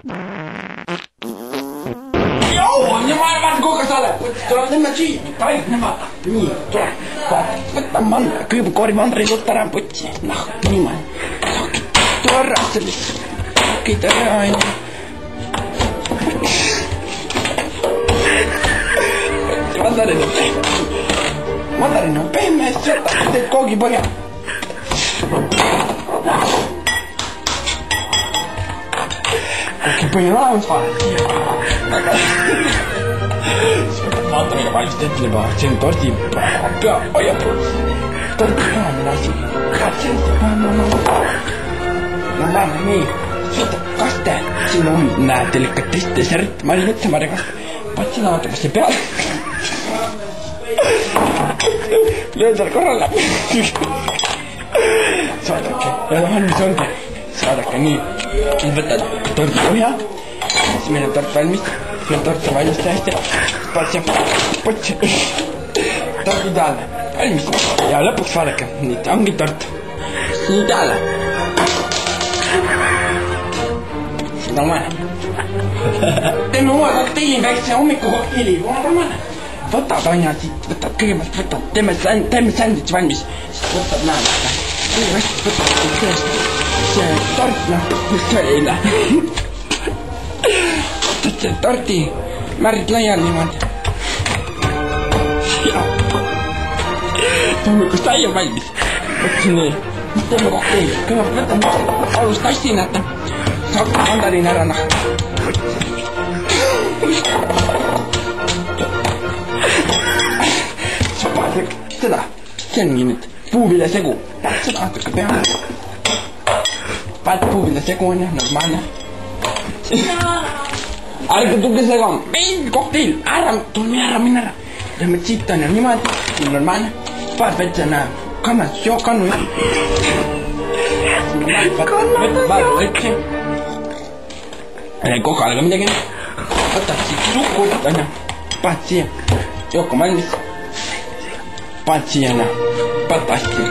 Joo, ja mä kuinka sä olet? Tuolla on nämä siivit. Tai nämä. Niin, tuolla. Võtta küübukoori mandri tuttaran putsi. Noh, niimoodi. Tuolla rasselissa. Kiitos aina. Mandarin on pehmeä, syötä, teet kookipohjaa. Kookipohjaa on olemas vaan. Mandariga valmistettiin vaan sen tortin pea ajapulsi. Tortin päällä lasi. Katselisi vaan. No vanha niin. Syötä kastaa. Siinä on näätelikkä dessert. Mä olin nyt samaan kanssa. Patsi lautamassa peale. Löön siellä korran läpi. Saadakke. Ja valmis onkin. Saadakke niin. Võtad torti pohjaa. Siis meil on tort valmis. Siin on tort valmis tähti. Patsi. Patsi. Tort ideaalne. Valmis. Ja lõpuks vaadake. Nüüd ongi tort. Ideaalne. Normaalne. Teeme uue kokteili, väikse hommikukokteili. Normaalne. Võtad aina siit, võtad kõigepealt, võtad, teeme sandwich valmis, siis võtad näed, kõigepealt võtad see tort, mis see oli eile. Võtad see torti, märgid laiali niimoodi. Ja hommikust sai on valmis. Võtsin nii, mis teeme kokteili, kõigepealt võtame alust tassi, näete, saab mandariin ära seda, see ongi nüüd puuviljasegu. Paned seda natuke peale. Paned puuviljasegu on jah, normaalne. Ärge tulge segama. Meil kokteil, ära, tulme ära, minna ära. Lähme siit on ja niimoodi, see on normaalne. Paned väikse kannas, joo, kannu jah. Vaata väikse. Kokale ka midagi. Võtad siit suhkurt, on ja. Paned siia. Jook on valmis. Paned siia patasti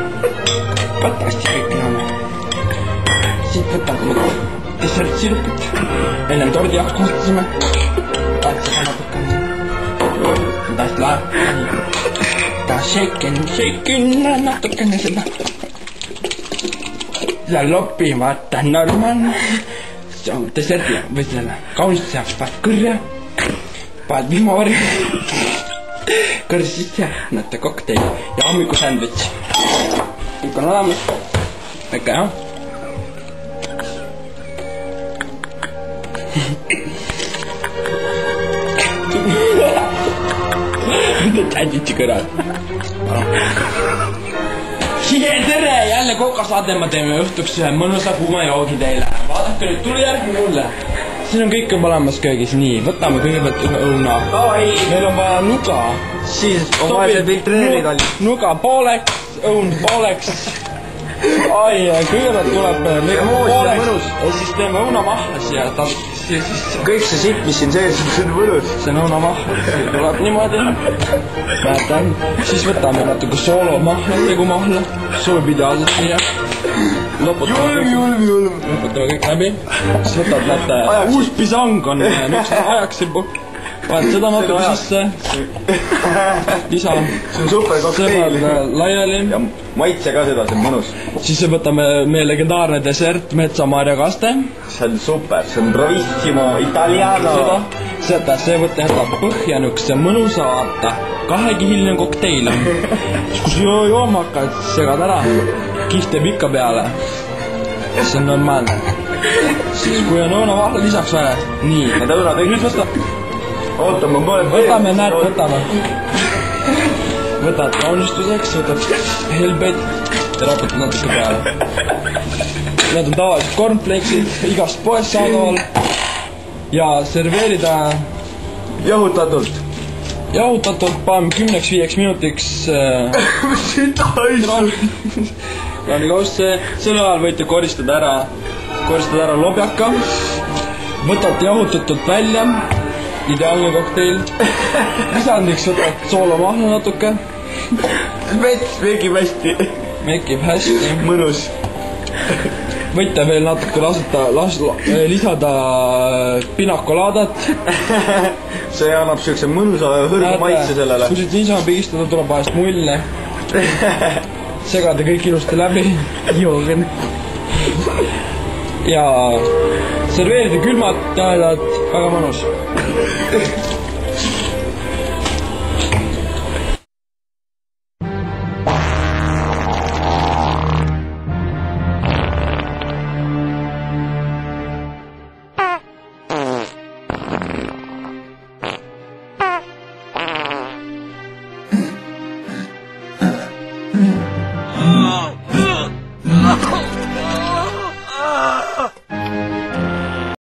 kõik enam. Siit võtad dessert sirupit. Enne tordi jaoks kohtusime. Paned seda natukene. Taast laeb. Ta shaken natukene seda. Ja lopi vaata normaalne. See on desserti või selle kaunist saab paned kõrja. Paned vihmavari. Kõrsi sisse, näete kokteil ja hommiku sandwich. Kõik on olemas. Väike jah. Mida sandwichi kõrval? Tere! Jälle kokasaade ma teeme õhtuks ühe mõnusa kuuma joogi teile. Vaadake nüüd, tule järgi mulle. Siin on kõik olemas köögis. Nii, võtame kõigepealt ühe õuna. Meil on vaja nuga. Siis on vaja see filtreerida. Nuga pooleks, õun pooleks. Ai, kõigepealt tuleb pooleks. Ja siis teeme õunamahla siia. Kõik see sitt, mis siin sees, see on võlus. See on õunamahla. Tuleb niimoodi. Näetan. Siis võtame natuke soolomahla, tegumahla. Soolub ideaalselt siia. Lõputame kõik läbi. Siis võtad, näete, uus pisang on nüksene ajaksirbu. Paned seda natuke sisse. Lisa. See on super kokteil. Sõbrad laiali. Ja maitse ka seda, see on mõnus. Siis võtame meie legendaarne dessert Metsamarja kaste. See on super, see on bravissimo italiano. Seda, see võtab põhja nükse mõnusa vaata. Kahekihiline kokteil. Kus jooma hakkad, segad ära. Kihte pikka peale. See on normaalne. Siis kui on õunavahla lisaks vaja. Nii. Need õunad kõik. Nüüd võtab. Oota, ma mõlen. Võtame, näed, võtame. Võtad kaunistuseks, võtad helbed ja raputad natuke peale. Need on tavaliselt cornflakes'id, igast poest saadaval. Ja serveerida jahutatult. Jahutatult paneme 10-5 minutiks kraanikausse. Selle ajal võite koristada ära lobjaka. Võtate jahutatult välja. Ideaalne kokteil. Lisandiks võtad soolomahla natuke. Mets mekib hästi. Mekib hästi. Mõnus. võite veel natuke lisada pinakolaadat. See annab siukse mõnusa hõrgu maitse sellele. Kui siit niisama pigistada, tuleb vahest mulle. Segada kõik ilusti läbi. Joogen. Ja serveerida külmad tähendad väga mõnus.